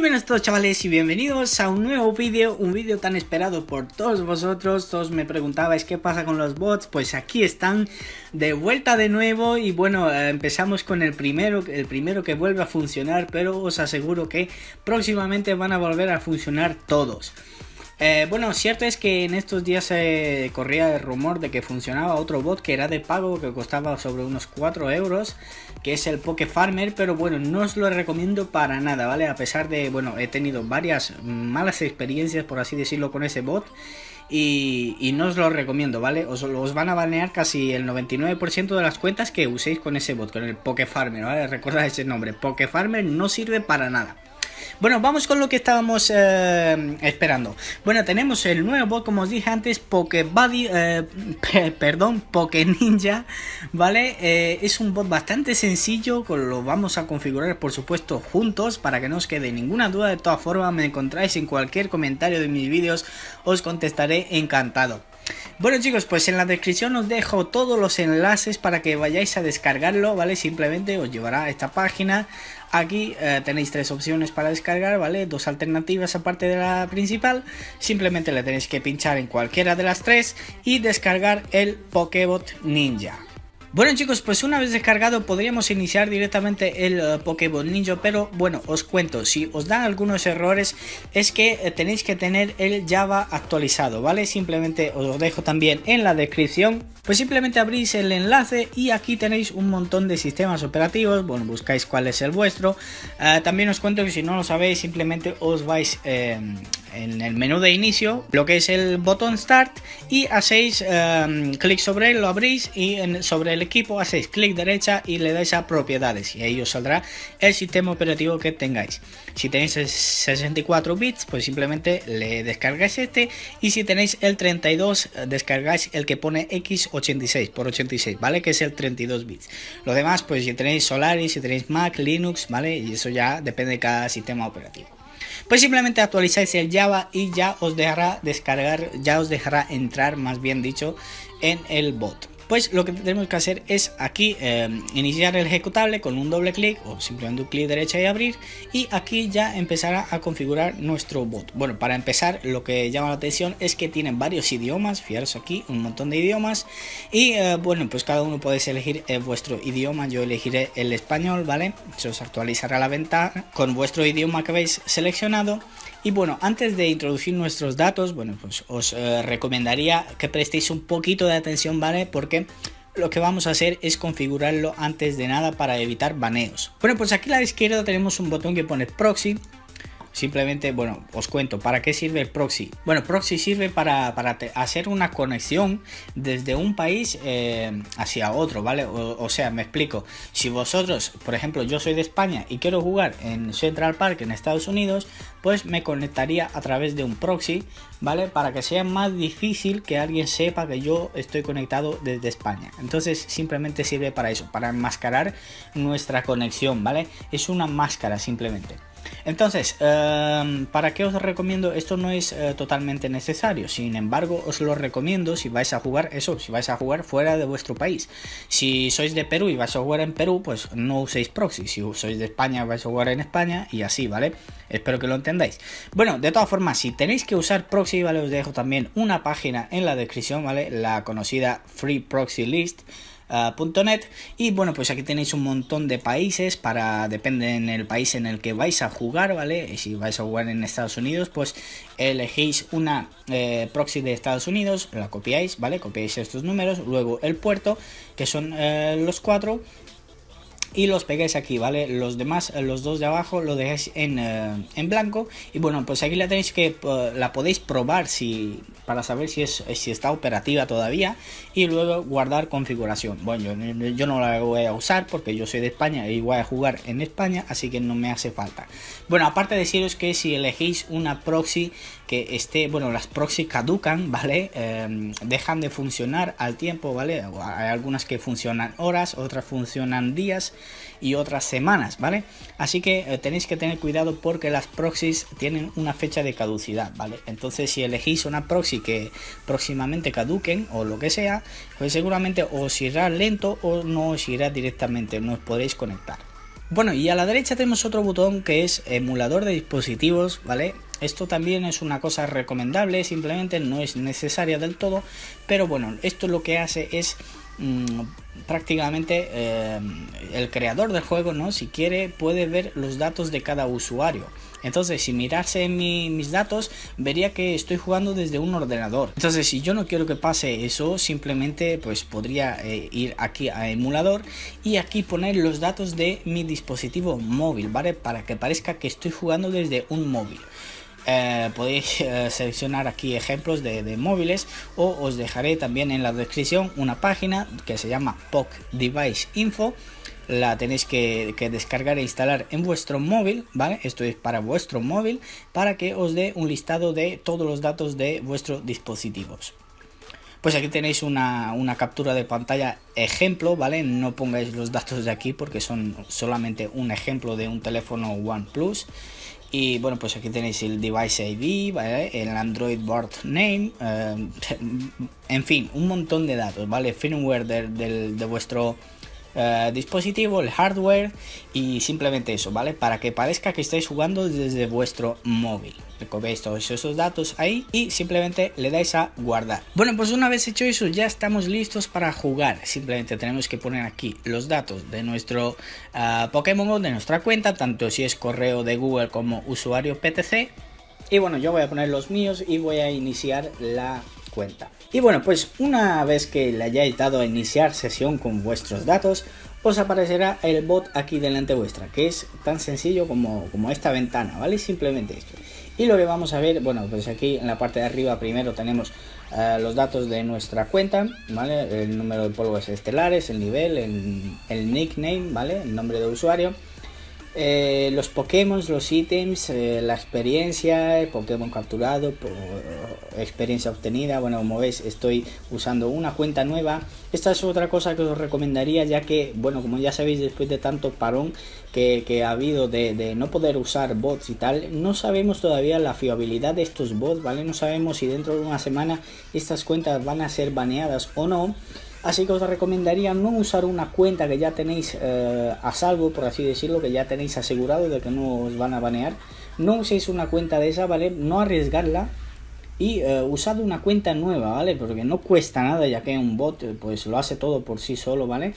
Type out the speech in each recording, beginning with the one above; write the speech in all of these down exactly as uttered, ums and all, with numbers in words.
buenas a todos, chavales, y bienvenidos a un nuevo vídeo, un vídeo tan esperado por todos vosotros. Todos me preguntabais qué pasa con los bots, pues aquí están de vuelta de nuevo. Y bueno, eh, empezamos con el primero, el primero que vuelve a funcionar, pero os aseguro que próximamente van a volver a funcionar todos. Eh, bueno, cierto es que en estos días se eh, corría el rumor de que funcionaba otro bot que era de pago, que costaba sobre unos cuatro euros, que es el Poke Farmer, pero bueno, no os lo recomiendo para nada, ¿vale? A pesar de, bueno, he tenido varias malas experiencias, por así decirlo, con ese bot. Y, y no os lo recomiendo, ¿vale? Os, os van a banear casi el noventa y nueve por ciento de las cuentas que uséis con ese bot, con el Poke Farmer, ¿vale? Recordad ese nombre, Poke Farmer no sirve para nada. Bueno, vamos con lo que estábamos eh, esperando. Bueno, tenemos el nuevo bot, como os dije antes, Pokebuddy, eh, perdón, Poke Ninja, ¿vale? Eh, es un bot bastante sencillo, lo vamos a configurar, por supuesto, juntos, para que no os quede ninguna duda. De todas formas, me encontráis en cualquier comentario de mis vídeos, os contestaré encantado. Bueno, chicos, pues en la descripción os dejo todos los enlaces para que vayáis a descargarlo, ¿vale? Simplemente os llevará a esta página. Aquí eh, tenéis tres opciones para descargar, ¿vale? Dos alternativas aparte de la principal. Simplemente le tenéis que pinchar en cualquiera de las tres y descargar el Pokebot Ninja. Bueno, chicos, pues una vez descargado podríamos iniciar directamente el uh, Pokebot Ninja, pero bueno, os cuento, si os dan algunos errores es que eh, tenéis que tener el Java actualizado, ¿vale? Simplemente os lo dejo también en la descripción. Pues simplemente abrís el enlace y aquí tenéis un montón de sistemas operativos. Bueno, buscáis cuál es el vuestro. Uh, también os cuento que si no lo sabéis, simplemente os vais eh, en el menú de inicio, lo que es el botón Start, y hacéis eh, clic sobre él, lo abrís, y en, sobre el equipo hacéis clic derecha y le dais a propiedades, y ahí os saldrá el sistema operativo que tengáis. Si tenéis el sesenta y cuatro bits, pues simplemente le descargáis este, y si tenéis el treinta y dos, descargáis el que pone equis ochenta y seis por ochenta y seis, ¿vale? Que es el treinta y dos bits. Lo demás, pues si tenéis Solaris, si tenéis Mac, Linux, ¿vale? Y eso ya depende de cada sistema operativo. Pues simplemente actualizáis el Java y ya os dejará descargar, ya os dejará entrar, más bien dicho, en el bot. Pues lo que tenemos que hacer es aquí eh, iniciar el ejecutable con un doble clic o simplemente un clic derecha y abrir, y aquí ya empezará a configurar nuestro bot. Bueno, para empezar, lo que llama la atención es que tienen varios idiomas, fijaros aquí, un montón de idiomas, y eh, bueno, pues cada uno podéis elegir eh, vuestro idioma. Yo elegiré el español, ¿vale? Se os actualizará la ventana con vuestro idioma que habéis seleccionado. Y bueno, antes de introducir nuestros datos, bueno, pues os eh, recomendaría que prestéis un poquito de atención, ¿vale? Porque lo que vamos a hacer es configurarlo antes de nada para evitar baneos. Bueno, pues aquí a la izquierda tenemos un botón que pone Proxy. Simplemente, bueno, os cuento para qué sirve el proxy. Bueno, proxy sirve para, para hacer una conexión desde un país eh, hacia otro, ¿vale? O, o sea, me explico. Si vosotros, por ejemplo, yo soy de España y quiero jugar en Central Park en Estados Unidos, pues me conectaría a través de un proxy, ¿vale? Para que sea más difícil que alguien sepa que yo estoy conectado desde España. Entonces simplemente sirve para eso, para enmascarar nuestra conexión, ¿vale? Es una máscara simplemente. Entonces, eh, ¿para qué os recomiendo? Esto no es eh, totalmente necesario, sin embargo os lo recomiendo si vais a jugar eso, si vais a jugar fuera de vuestro país. Si sois de Perú y vais a jugar en Perú, pues no uséis proxy. Si sois de España vais a jugar en España, y así, ¿vale? Espero que lo entendáis. Bueno, de todas formas, si tenéis que usar proxy, ¿vale? Os dejo también una página en la descripción, ¿vale? La conocida Free Proxy List. Uh, .net. Y bueno, pues aquí tenéis un montón de países para, depende en el país en el que vais a jugar, ¿vale? Y si vais a jugar en Estados Unidos, pues elegéis una eh, proxy de Estados Unidos, la copiáis, ¿vale? Copiáis estos números, luego el puerto, que son eh, los cuatro, y los pegáis aquí, ¿vale? Los demás, los dos de abajo, lo dejáis en, uh, en blanco. Y bueno, pues aquí la tenéis que, uh, la podéis probar si, para saber si, es, si está operativa todavía, y luego guardar configuración. Bueno, yo, yo no la voy a usar porque yo soy de España y voy a jugar en España, así que no me hace falta. Bueno, aparte de deciros que si elegís una proxy que esté, bueno, las proxy caducan, ¿vale? Eh, dejan de funcionar al tiempo, ¿vale? Hay algunas que funcionan horas, otras funcionan días y otras semanas, ¿vale? Así que eh, tenéis que tener cuidado porque las proxies tienen una fecha de caducidad, ¿vale? Entonces si elegís una proxy que próximamente caduquen o lo que sea, pues seguramente os irá lento o no os irá directamente, no os podréis conectar. Bueno, y a la derecha tenemos otro botón que es emulador de dispositivos, ¿vale? Esto también es una cosa recomendable, simplemente no es necesaria del todo, pero bueno, esto lo que hace es mmm, prácticamente eh, el creador del juego, ¿no? Si quiere puede ver los datos de cada usuario. Entonces, si mirase mi, mis datos, vería que estoy jugando desde un ordenador. Entonces, si yo no quiero que pase eso, simplemente pues podría eh, ir aquí a emulador y aquí poner los datos de mi dispositivo móvil, ¿vale? Para que parezca que estoy jugando desde un móvil. Eh, podéis eh, seleccionar aquí ejemplos de, de móviles, o os dejaré también en la descripción una página que se llama P O C Device Info. La tenéis que, que descargar e instalar en vuestro móvil, ¿vale? Esto es para vuestro móvil, para que os dé un listado de todos los datos de vuestros dispositivos. Pues aquí tenéis una, una captura de pantalla ejemplo, ¿vale? No pongáis los datos de aquí porque son solamente un ejemplo de un teléfono OnePlus. Y bueno, pues aquí tenéis el device I D, ¿vale? El Android board name, eh, en fin, un montón de datos, ¿vale? Firmware de, de, de vuestro eh, dispositivo, el hardware y simplemente eso, ¿vale? Para que parezca que estáis jugando desde vuestro móvil. Recogéis todos esos datos ahí y simplemente le dais a guardar. Bueno, pues una vez hecho eso ya estamos listos para jugar. Simplemente tenemos que poner aquí los datos de nuestro uh, Pokémon Go, de nuestra cuenta, tanto si es correo de Google como usuario P T C. Y bueno, yo voy a poner los míos y voy a iniciar la cuenta. Y bueno, pues una vez que le hayáis dado a iniciar sesión con vuestros datos, os aparecerá el bot aquí delante vuestra, que es tan sencillo como, como esta ventana, ¿vale? Simplemente esto. Y lo que vamos a ver, bueno, pues aquí en la parte de arriba primero tenemos uh, los datos de nuestra cuenta, ¿vale? El número de polvos estelares, el nivel, el, el nickname, ¿vale? El nombre de usuario. Eh, los Pokémon, los ítems, eh, la experiencia, el Pokémon capturado, por, experiencia obtenida. Bueno, como veis estoy usando una cuenta nueva. Esta es otra cosa que os recomendaría, ya que, bueno, como ya sabéis, después de tanto parón que, que ha habido de, de no poder usar bots y tal, no sabemos todavía la fiabilidad de estos bots, ¿vale? No sabemos si dentro de una semana estas cuentas van a ser baneadas o no. Así que os recomendaría no usar una cuenta que ya tenéis eh, a salvo, por así decirlo, que ya tenéis asegurado de que no os van a banear. No uséis una cuenta de esa, ¿vale? No arriesgarla y eh, usad una cuenta nueva, ¿vale? Porque no cuesta nada, ya que un bot pues lo hace todo por sí solo, ¿vale?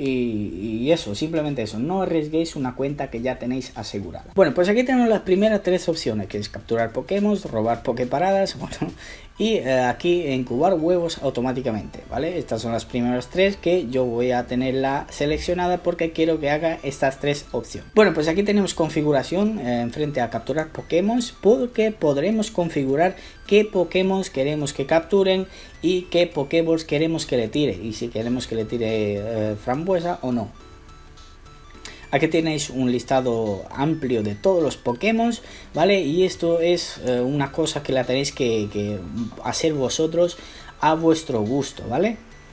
Y, y eso, simplemente eso, no arriesguéis una cuenta que ya tenéis asegurada. Bueno, pues aquí tenemos las primeras tres opciones, que es capturar Pokémon, robar Poképaradas, bueno, y eh, aquí incubar huevos automáticamente, ¿vale? Estas son las primeras tres que yo voy a tenerla seleccionada porque quiero que haga estas tres opciones. Bueno, pues aquí tenemos configuración eh, enfrente a capturar Pokémon, porque podremos configurar qué Pokémon queremos que capturen y qué Pokéballs queremos que le tire, y si queremos que le tire eh, frambuesa o no. Aquí tenéis un listado amplio de todos los Pokémon, ¿vale? Y esto es eh, una cosa que la tenéis que, que hacer vosotros a vuestro gusto, ¿vale?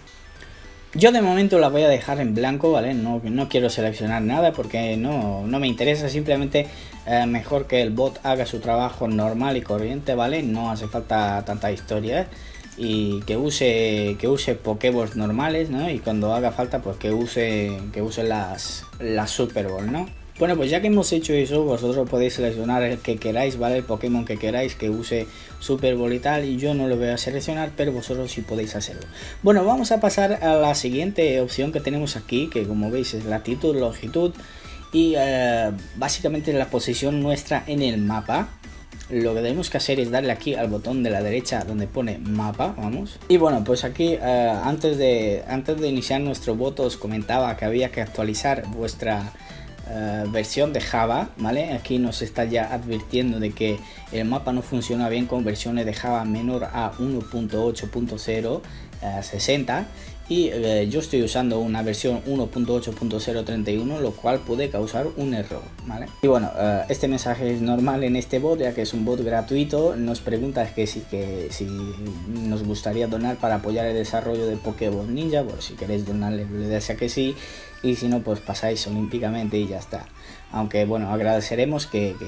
Yo de momento la voy a dejar en blanco, ¿vale? No, no quiero seleccionar nada porque no, no me interesa, simplemente eh, mejor que el bot haga su trabajo normal y corriente, ¿vale? No hace falta tanta historia, ¿eh? Y que use que use Pokéballs normales, ¿no? Y cuando haga falta pues que use que use las las Super Ball, ¿no? Bueno, pues ya que hemos hecho eso, vosotros podéis seleccionar el que queráis, ¿vale? El Pokémon que queráis que use Super Ball y tal, y yo no lo voy a seleccionar, pero vosotros sí podéis hacerlo. Bueno, vamos a pasar a la siguiente opción que tenemos aquí, que como veis es latitud, longitud y eh, básicamente la posición nuestra en el mapa. Lo que tenemos que hacer es darle aquí al botón de la derecha donde pone mapa, vamos. Y bueno, pues aquí eh, antes, de, antes de iniciar nuestro voto os comentaba que había que actualizar vuestra eh, versión de Java, ¿vale? Aquí nos está ya advirtiendo de que el mapa no funciona bien con versiones de Java menor a uno punto ocho punto cero sesenta. Y eh, yo estoy usando una versión uno punto ocho punto cero treinta y uno, lo cual puede causar un error, ¿vale? Y bueno, eh, este mensaje es normal en este bot, ya que es un bot gratuito. Nos pregunta que si, que si nos gustaría donar para apoyar el desarrollo de Pokéball Ninja. Pues si queréis donarle, le des a que sí, y si no, pues pasáis olímpicamente y ya está. Aunque bueno, agradeceremos que, que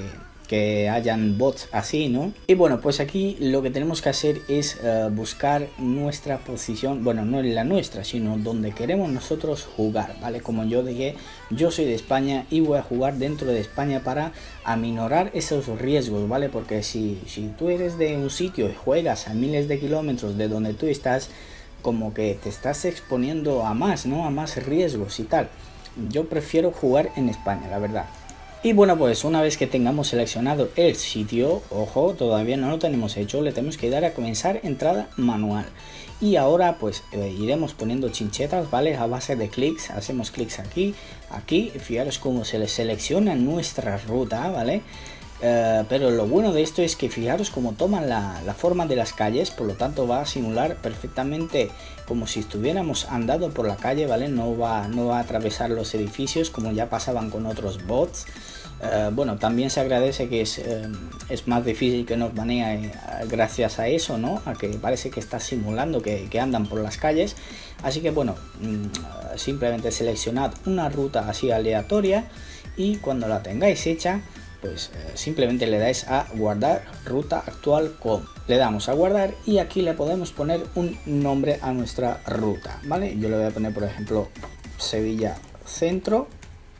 que hayan bots así, ¿no? Y bueno, pues aquí lo que tenemos que hacer es uh, buscar nuestra posición, bueno, no en la nuestra, sino donde queremos nosotros jugar, ¿vale? Como yo dije, yo soy de España y voy a jugar dentro de España para aminorar esos riesgos, ¿vale? Porque si, si tú eres de un sitio y juegas a miles de kilómetros de donde tú estás, como que te estás exponiendo a más, ¿no? A más riesgos y tal. Yo prefiero jugar en España, la verdad. Y bueno, pues una vez que tengamos seleccionado el sitio, ojo, todavía no lo tenemos hecho, le tenemos que dar a comenzar entrada manual. Y ahora pues eh, iremos poniendo chinchetas, ¿vale? A base de clics, hacemos clics aquí, aquí, fijaros cómo se le selecciona nuestra ruta, ¿vale? Uh, pero lo bueno de esto es que fijaros cómo toman la, la forma de las calles, por lo tanto va a simular perfectamente como si estuviéramos andando por la calle, ¿vale? No va, no va a atravesar los edificios como ya pasaban con otros bots. Uh, bueno, también se agradece que es, uh, es más difícil que nos banee uh, gracias a eso, ¿no? A que parece que está simulando que, que andan por las calles. Así que bueno, uh, simplemente seleccionad una ruta así aleatoria y cuando la tengáis hecha, pues eh, simplemente le dais a guardar ruta actual con, le damos a guardar y aquí le podemos poner un nombre a nuestra ruta, ¿vale? Yo le voy a poner por ejemplo Sevilla Centro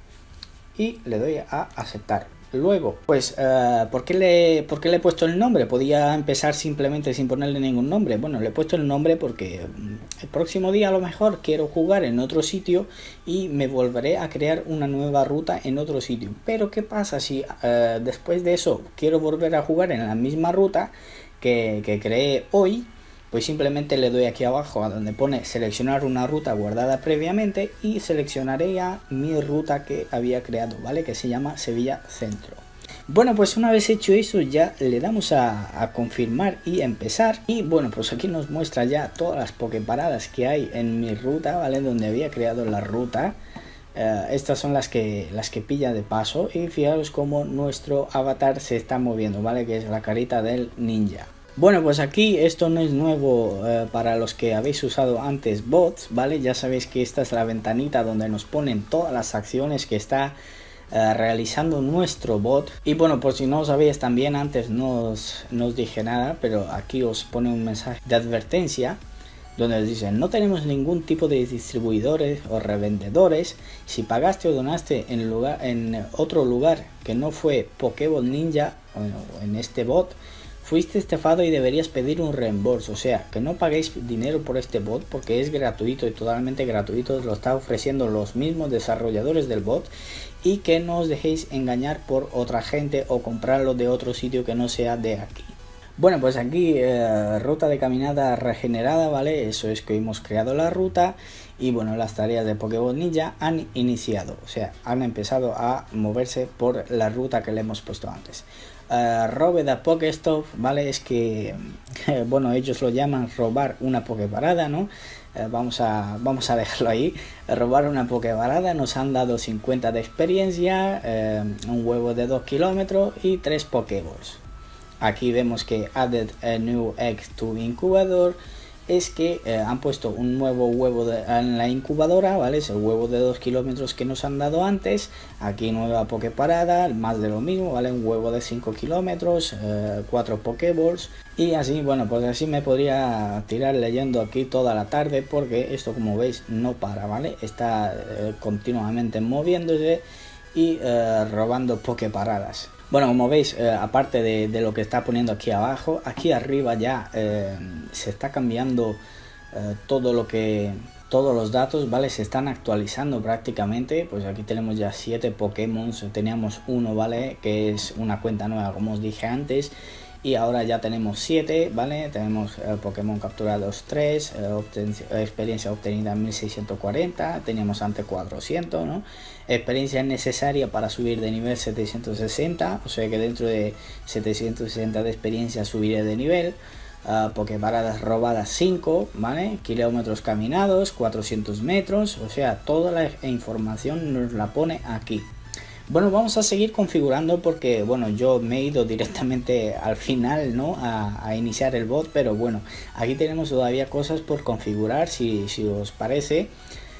y le doy a aceptar. Luego, pues, uh, ¿por qué le, ¿por qué le he puesto el nombre? Podía empezar simplemente sin ponerle ningún nombre. Bueno, le he puesto el nombre porque el próximo día a lo mejor quiero jugar en otro sitio y me volveré a crear una nueva ruta en otro sitio. Pero ¿qué pasa si uh, después de eso quiero volver a jugar en la misma ruta que, que creé hoy? Pues simplemente le doy aquí abajo a donde pone seleccionar una ruta guardada previamente y seleccionaré ya mi ruta que había creado, ¿vale? Que se llama Sevilla Centro. Bueno, pues una vez hecho eso ya le damos a, a confirmar y empezar. Y bueno, pues aquí nos muestra ya todas las poképaradas que hay en mi ruta, ¿vale? Donde había creado la ruta. Uh, estas son las que, las que pilla de paso y fijaros cómo nuestro avatar se está moviendo, ¿vale? Que es la carita del ninja. Bueno, pues aquí esto no es nuevo eh, para los que habéis usado antes bots, ¿vale? Ya sabéis que esta es la ventanita donde nos ponen todas las acciones que está eh, realizando nuestro bot. Y bueno, por si no os sabéis también, antes no os, no os dije nada, pero aquí os pone un mensaje de advertencia donde os dicen: no tenemos ningún tipo de distribuidores o revendedores. Si pagaste o donaste en, lugar, en otro lugar que no fue Pokéball Ninja, bueno, en este bot, fuiste estafado y deberías pedir un reembolso. O sea, que no paguéis dinero por este bot porque es gratuito y totalmente gratuito. Lo está ofreciendo los mismos desarrolladores del bot. Y que no os dejéis engañar por otra gente o comprarlo de otro sitio que no sea de aquí. Bueno, pues aquí eh, ruta de caminada regenerada, ¿vale? Eso es que hemos creado la ruta y bueno, las tareas de Pokéball Ninja han iniciado. O sea, han empezado a moverse por la ruta que le hemos puesto antes. Uh, robe da Pokéstop, ¿vale? Es que, eh, bueno, ellos lo llaman robar una Poképarada, ¿no? Eh, vamos, a, vamos a dejarlo ahí. Robar una Poképarada, nos han dado cincuenta de experiencia, eh, un huevo de dos kilómetros y tres Pokéballs. Aquí vemos que added a new egg to incubador. Es que eh, han puesto un nuevo huevo de, en la incubadora, ¿vale? Es el huevo de dos kilómetros que nos han dado antes. Aquí nueva Poképarada, más de lo mismo, ¿vale? Un huevo de cinco kilómetros, eh, cuatro Pokéballs. Y así, bueno, pues así me podría tirar leyendo aquí toda la tarde, porque esto, como veis, no para, ¿vale? Está eh, continuamente moviéndose y eh, robando Poképaradas. Bueno, como veis, eh, aparte de, de lo que está poniendo aquí abajo, aquí arriba ya eh, se está cambiando eh, todo lo que, todos los datos, ¿vale? Se están actualizando prácticamente. Pues aquí tenemos ya siete Pokémon, teníamos uno, ¿vale? Que es una cuenta nueva, como os dije antes. Y ahora ya tenemos siete, ¿vale? Tenemos eh, Pokémon capturados tres, eh, obten experiencia obtenida mil seiscientos cuarenta, teníamos antes cuatrocientos, ¿no? Experiencia necesaria para subir de nivel setecientos sesenta, o sea que dentro de setecientos sesenta de experiencia subiré de nivel. Uh, Poképaradas robadas cinco, ¿vale? Kilómetros caminados, cuatrocientos metros, o sea, toda la información nos la pone aquí. Bueno, vamos a seguir configurando porque, bueno, yo me he ido directamente al final, ¿no? A, a iniciar el bot, pero bueno, aquí tenemos todavía cosas por configurar, si, si os parece.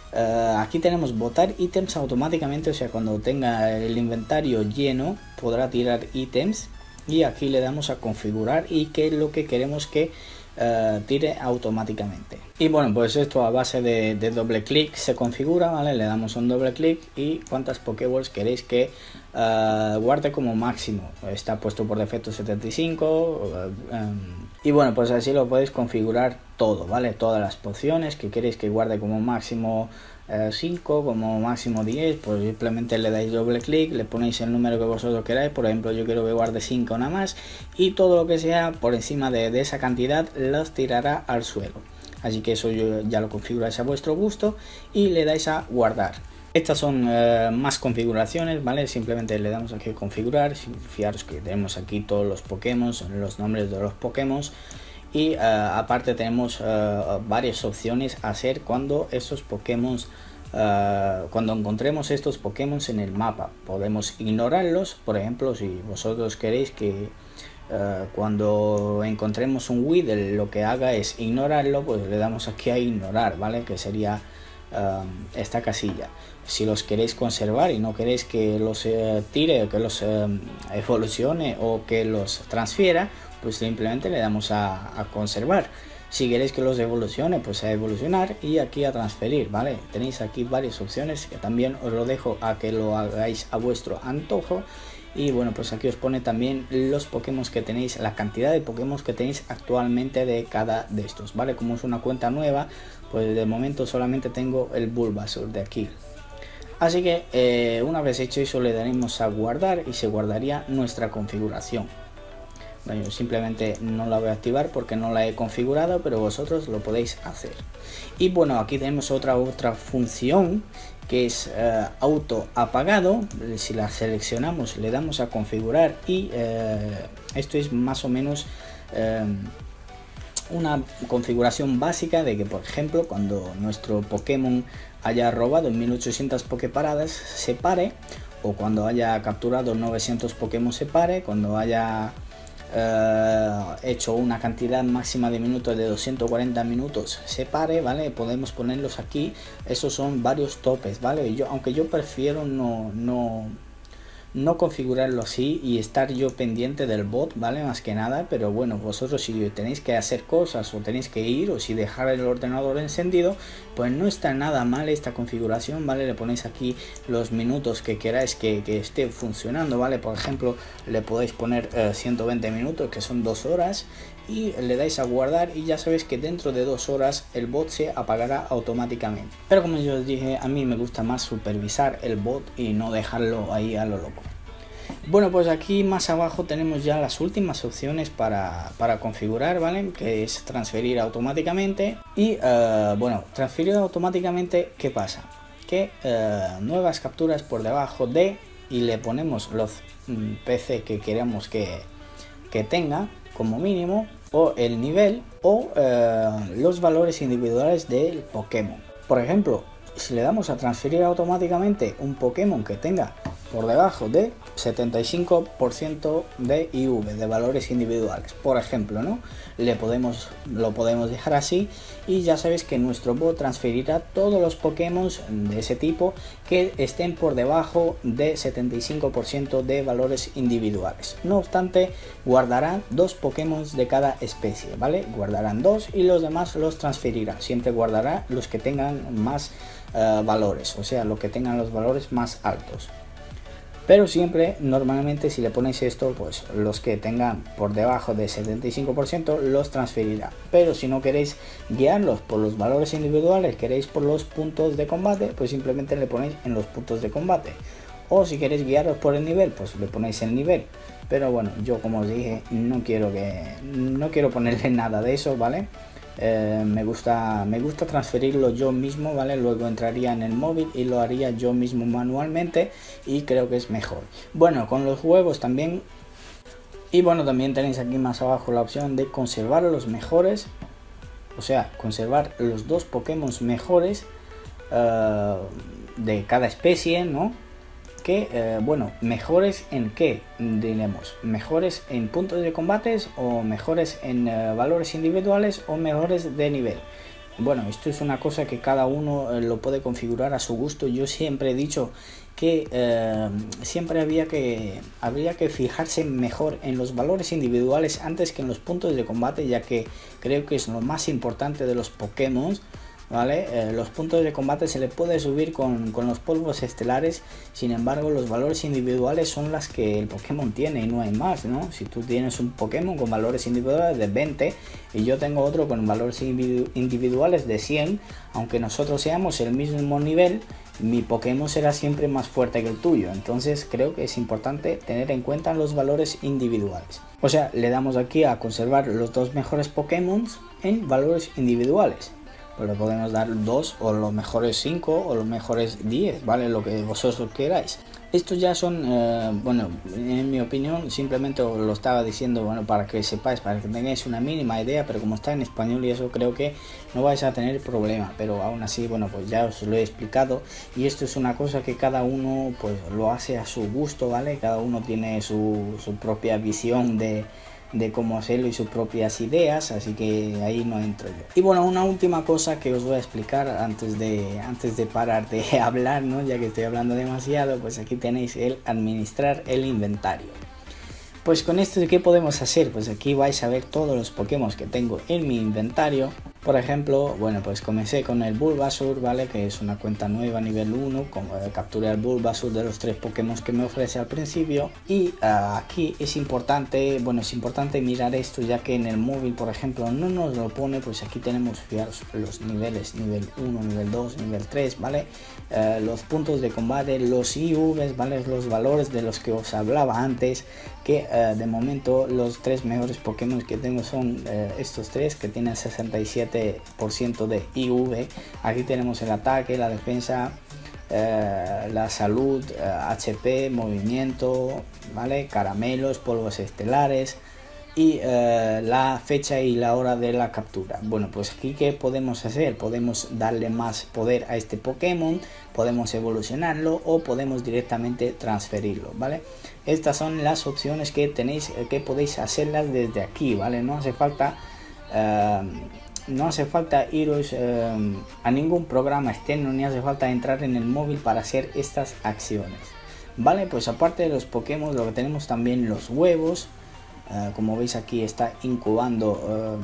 Uh, aquí tenemos botar ítems automáticamente, o sea, cuando tenga el inventario lleno podrá tirar ítems, y aquí le damos a configurar y qué es lo que queremos que uh, tire automáticamente. Y bueno, pues esto a base de, de doble clic se configura, ¿vale? Le damos un doble clic y cuántas Pokéballs queréis que uh, guarde como máximo. Está puesto por defecto setenta y cinco. Uh, um, y bueno, pues así lo podéis configurar todo, ¿vale? Todas las pociones que queréis que guarde como máximo eh, cinco, como máximo diez, pues simplemente le dais doble clic, le ponéis el número que vosotros queráis. Por ejemplo, yo quiero que guarde cinco nada más, y todo lo que sea por encima de, de esa cantidad los tirará al suelo. Así que eso yo ya lo configuráis a vuestro gusto y le dais a guardar. Estas son eh, más configuraciones, ¿vale? Simplemente le damos aquí a configurar. Fijaros que tenemos aquí todos los Pokémon, los nombres de los Pokémon. Y uh, aparte tenemos uh, varias opciones a hacer cuando estos Pokémon, uh, cuando encontremos estos Pokémon en el mapa. Podemos ignorarlos, por ejemplo, si vosotros queréis que uh, cuando encontremos un Weedle lo que haga es ignorarlo, pues le damos aquí a ignorar, ¿vale? Que sería uh, esta casilla. Si los queréis conservar y no queréis que los uh, tire, que los uh, evolucione o que los transfiera, pues simplemente le damos a, a conservar. Si queréis que los evolucione, pues a evolucionar, y aquí a transferir, ¿vale? Tenéis aquí varias opciones que también os lo dejo a que lo hagáis a vuestro antojo. Y bueno, pues aquí os pone también los Pokémon que tenéis, la cantidad de Pokémon que tenéis actualmente de cada de estos, ¿vale? Como es una cuenta nueva, pues de momento solamente tengo el Bulbasaur de aquí. Así que eh, una vez hecho eso le daremos a guardar y se guardaría nuestra configuración. Bueno, yo simplemente no la voy a activar porque no la he configurado, pero vosotros lo podéis hacer. Y bueno, aquí tenemos otra otra función que es eh, auto apagado. Si la seleccionamos le damos a configurar y eh, esto es más o menos eh, una configuración básica de que, por ejemplo, cuando nuestro Pokémon haya robado mil ochocientas Poképaradas se pare, o cuando haya capturado novecientos Pokémon se pare, cuando haya Uh, hecho una cantidad máxima de minutos de doscientos cuarenta minutos se pare, ¿vale? Podemos ponerlos aquí. Esos son varios topes, ¿vale? Yo, aunque yo prefiero no, no, no configurarlo así y estar yo pendiente del bot, ¿vale? Más que nada, pero bueno, vosotros si tenéis que hacer cosas o tenéis que ir, o si dejar el ordenador encendido, pues no está nada mal esta configuración, ¿vale? Le ponéis aquí los minutos que queráis que, que esté funcionando, ¿vale? Por ejemplo, le podéis poner eh, ciento veinte minutos, que son dos horas, y le dais a guardar y ya sabéis que dentro de dos horas el bot se apagará automáticamente. Pero como yo os dije, a mí me gusta más supervisar el bot y no dejarlo ahí a lo loco. Bueno, pues aquí más abajo tenemos ya las últimas opciones para, para configurar, ¿vale? Que es transferir automáticamente. Y uh, bueno, transferir automáticamente, ¿qué pasa? Que uh, nuevas capturas por debajo de, y le ponemos los mm, P C que queremos que, que tenga como mínimo, o el nivel, o uh, los valores individuales del Pokémon. Por ejemplo, si le damos a transferir automáticamente un Pokémon que tenga por debajo de setenta y cinco por ciento de I V, de valores individuales, por ejemplo, ¿no? Le podemos, lo podemos dejar así, y ya sabéis que nuestro bot transferirá todos los Pokémon de ese tipo que estén por debajo de setenta y cinco por ciento de valores individuales. No obstante, guardará dos Pokémon de cada especie, ¿vale? Guardarán dos y los demás los transferirá. Siempre guardará los que tengan más uh, valores, o sea, los que tengan los valores más altos. Pero siempre, normalmente, si le ponéis esto, pues los que tengan por debajo de setenta y cinco por ciento los transferirá. Pero si no queréis guiarlos por los valores individuales, queréis por los puntos de combate, pues simplemente le ponéis en los puntos de combate. O si queréis guiarlos por el nivel, pues le ponéis el nivel. Pero bueno, yo como os dije, no quiero que no quiero ponerle nada de eso, ¿vale? Eh, me gusta me gusta transferirlo yo mismo, ¿vale? Luego entraría en el móvil y lo haría yo mismo manualmente, y creo que es mejor. Bueno, con los huevos también. Y bueno, también tenéis aquí más abajo la opción de conservar los mejores, o sea, conservar los dos Pokémon mejores uh, de cada especie, ¿no? Que, eh, bueno, mejores en qué, diremos, mejores en puntos de combates, o mejores en uh, valores individuales, o mejores de nivel. bueno, esto es una cosa que cada uno eh, lo puede configurar a su gusto. Yo siempre he dicho que eh, siempre había que, habría que fijarse mejor en los valores individuales antes que en los puntos de combate, ya que creo que es lo más importante de los Pokémon, ¿vale? Eh, los puntos de combate se le puede subir con, con los polvos estelares, sin embargo los valores individuales son las que el Pokémon tiene y no hay más, ¿no? Si tú tienes un Pokémon con valores individuales de veinte y yo tengo otro con valores individuales de cien, aunque nosotros seamos el mismo nivel, mi Pokémon será siempre más fuerte que el tuyo. Entonces creo que es importante tener en cuenta los valores individuales. O sea, le damos aquí a conservar los dos mejores Pokémon en valores individuales. Pues le podemos dar dos o los mejores cinco o los mejores diez, ¿vale? Lo que vosotros queráis. Estos ya son, eh, bueno, en mi opinión, simplemente os lo estaba diciendo, bueno, para que sepáis, para que tengáis una mínima idea, pero como está en español y eso, creo que no vais a tener problema, pero aún así, bueno, pues ya os lo he explicado, y esto es una cosa que cada uno, pues, lo hace a su gusto, ¿vale? Cada uno tiene su, su propia visión de... de cómo hacerlo y sus propias ideas, así que ahí no entro yo. Y bueno, una última cosa que os voy a explicar antes de antes de parar de hablar, ¿no? Ya que estoy hablando demasiado, pues aquí tenéis el administrar el inventario. Pues con esto, ¿qué podemos hacer? Pues aquí vais a ver todos los Pokémon que tengo en mi inventario. Por ejemplo, bueno, pues comencé con el Bulbasaur, ¿vale? Que es una cuenta nueva, nivel uno, como capturé al Bulbasaur de los tres Pokémon que me ofrece al principio. Y uh, aquí es importante, bueno, es importante mirar esto, ya que en el móvil, por ejemplo, no nos lo pone. Pues aquí tenemos, fijaros, los niveles, nivel uno, nivel dos, nivel tres, ¿vale? Uh, los puntos de combate, los I Vs, ¿vale? Los valores de los que os hablaba antes, que uh, de momento los tres mejores Pokémon que tengo son uh, estos tres, que tienen sesenta y siete por ciento de I V. Aquí tenemos el ataque, la defensa, eh, la salud, eh, H P, movimiento, ¿vale? Caramelos, polvos estelares y eh, la fecha y la hora de la captura. Bueno, pues aquí ¿qué podemos hacer? Podemos darle más poder a este Pokémon, podemos evolucionarlo o podemos directamente transferirlo, ¿vale? Estas son las opciones que tenéis, que podéis hacerlas desde aquí, ¿vale? No hace falta eh, no hace falta iros eh, a ningún programa externo, ni hace falta entrar en el móvil para hacer estas acciones, ¿vale? Pues aparte de los Pokémon, lo que tenemos también los huevos. Uh, como veis aquí está incubando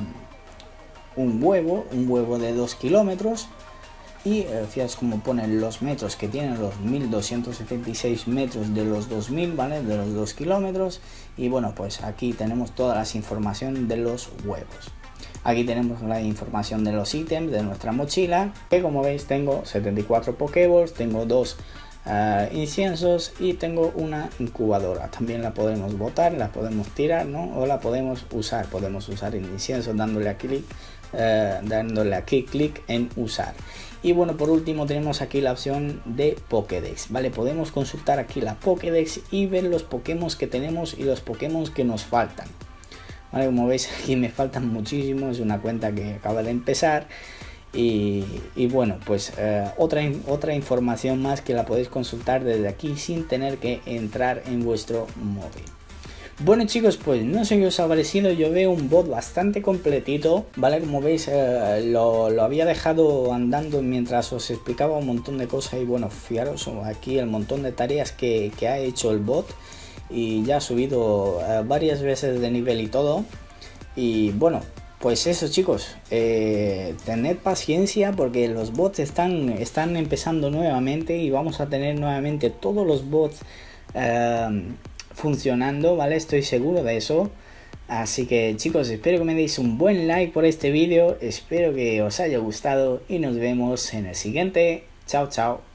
uh, un huevo, un huevo de dos kilómetros. Y uh, fijaos cómo ponen los metros que tienen, los mil doscientos setenta y seis metros de los dos mil, ¿vale? De los dos kilómetros. Y bueno, pues aquí tenemos todas las informaciones de los huevos. Aquí tenemos la información de los ítems de nuestra mochila, que como veis tengo setenta y cuatro Pokéballs, tengo dos uh, inciensos y tengo una incubadora. También la podemos botar, la podemos tirar, ¿no? O la podemos usar. Podemos usar el incienso dándole a clic, uh, dándole aquí clic en usar. Y bueno, por último tenemos aquí la opción de Pokédex, ¿vale? Podemos consultar aquí la Pokédex y ver los Pokémon que tenemos y los Pokémon que nos faltan. Vale, como veis aquí me faltan muchísimos, es una cuenta que acaba de empezar y, y bueno, pues eh, otra, otra información más que la podéis consultar desde aquí sin tener que entrar en vuestro móvil. Bueno chicos, pues no sé qué os ha parecido, yo veo un bot bastante completito, ¿vale? Como veis eh, lo, lo había dejado andando mientras os explicaba un montón de cosas y bueno, fijaros aquí el montón de tareas que, que ha hecho el bot. Y ya ha subido uh, varias veces de nivel y todo. Y bueno, pues eso chicos, eh, tened paciencia porque los bots están, están empezando nuevamente y vamos a tener nuevamente todos los bots uh, funcionando, ¿vale? Estoy seguro de eso. Así que chicos, espero que me deis un buen like por este vídeo, espero que os haya gustado y nos vemos en el siguiente. Chao, chao.